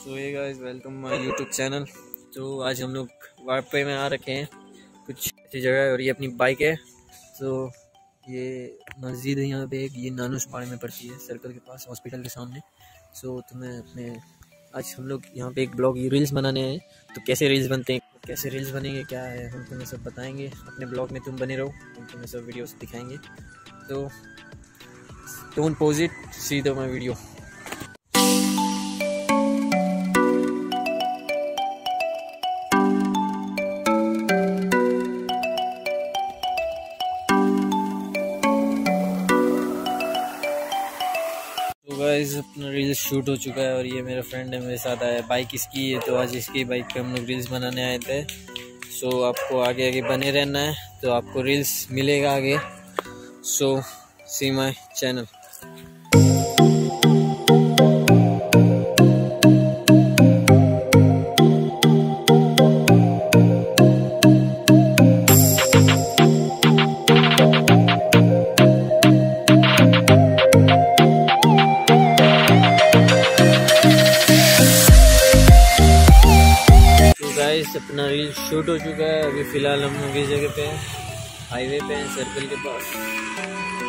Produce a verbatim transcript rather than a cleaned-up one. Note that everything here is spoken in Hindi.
So yeah guys welcome my YouTube channel. तो आज हम लोग वापे में आ रखे हैं कुछ ऐसी जगह है और ये अपनी बाइक है। तो ये मस्जिद है यहाँ पे एक, ये नानुशपाड़े में पड़ती है सर्कल के पास हॉस्पिटल के सामने। सो तुम्हें अपने आज हम लोग यहाँ पे एक ब्लॉग रील्स बनाने हैं। तो कैसे रील्स बनते हैं, कैसे रील्स बनेंगे, क्या है, हम तुम्हें सब बताएंगे। अपने ब्लॉग में तुम बने रहो, हम तुम्हें सब वीडियोस दिखाएंगे। तो don't pause it, see the my video. तो गाइस अपना रील्स शूट हो चुका है और ये मेरा फ्रेंड है, मेरे साथ आया। बाइक इसकी है, तो आज इसकी बाइक पे हम लोग रील्स बनाने आए थे। सो आपको आगे आगे बने रहना है, तो आपको रील्स मिलेगा आगे। So see my channel. Guys अपना रील शूट हो चुका है। अभी फ़िलहाल हम लोग इस जगह पे हैं, हाईवे पे हैं सर्कल के पास।